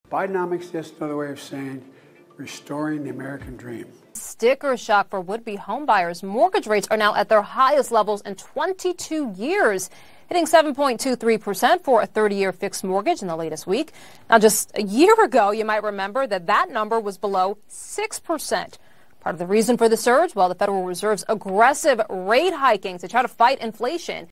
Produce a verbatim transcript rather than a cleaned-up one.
Bidenomics is just another way of saying restoring the American dream. Sticker shock for would-be homebuyers. Mortgage rates are now at their highest levels in twenty-two years, hitting seven point two three percent for a thirty-year fixed mortgage in the latest week. Now, just a year ago, you might remember that that number was below six percent. Part of the reason for the surge, well, the Federal Reserve's aggressive rate hiking to try to fight inflation.